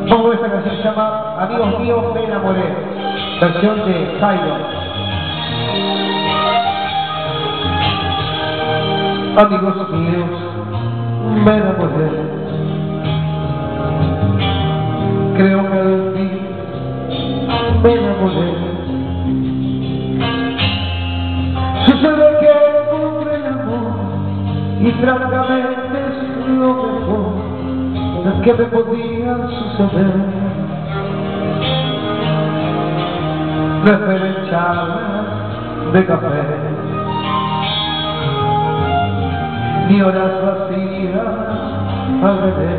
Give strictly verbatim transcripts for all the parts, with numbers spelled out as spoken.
Vamos a ver esta canción, se llama Amigos míos, me enamoré, versión de Cairo. Amigos míos, me enamoré, creo que al fin me enamoré. Sucede que encontré el amor y francamente es lo mejor que me podía suceder. No esperen charlas de café ni horas vacías al beber.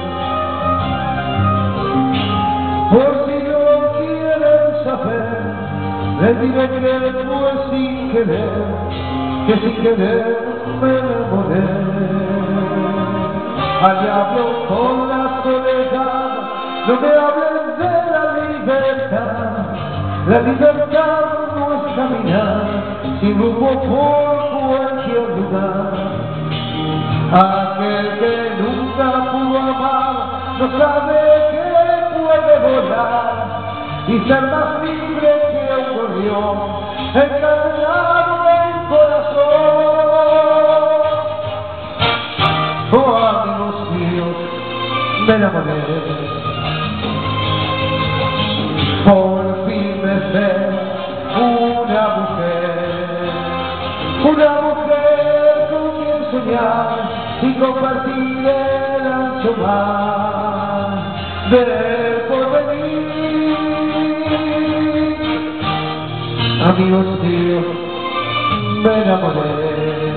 Por si no quieren saber, les diré que fue sin querer, que sin querer me enamoré. Al diablo con la soledad, no me hablen de la libertad. La libertad no es caminar sin rumbo por cualquier lugar. Aquel que nunca pudo amar no sabe que puede volar y ser más libre que un gorrión encadenado en corazón. Oh, amigos míos, me enamoré. Por fin me sé una mujer, una mujer con quien soñar y compartir el ancho mar del porvenir. Amigos míos, me enamoré.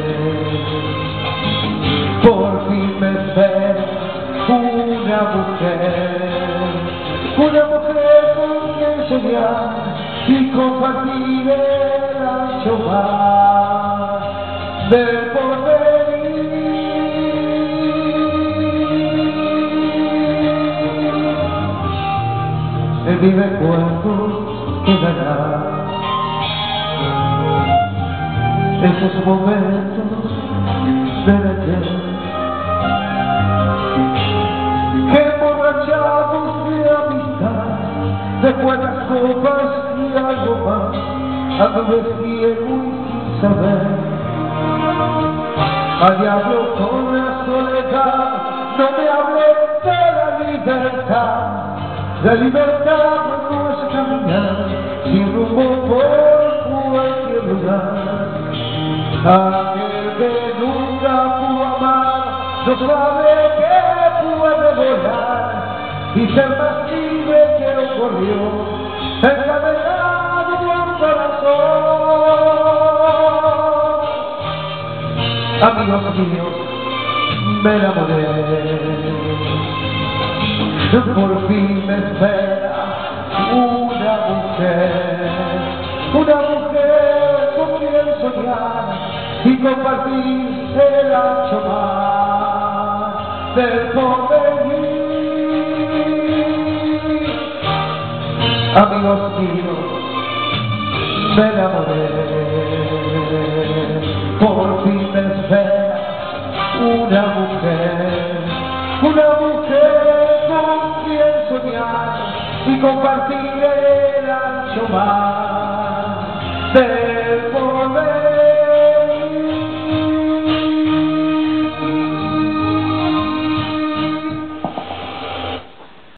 Por fin me espera una mujer, una mujer con quien soñar y compartir el ancho mar del porvenir. En mi recuerdo quedará esos momentos del ayer, que emborrachados de amistad, de buenas copas y algo más, anduve ciego y sin saber. Al diablo con la soledad, no me hablé de la libertad. La libertad no es caminar sin rumbo por cualquier lugar. Aquel que nunca pudo amar no sabe que puede volar y ser más libre que un gorrión encadenado en un corazón. Amigos míos, me enamoré. Por fin me espera una mujer, una mujer con quien soñar y compartir el ancho mar del porvenir. Amigos míos, me enamoré. Por fin me espera una mujer, una mujer con quien soñar y compartir el ancho mar del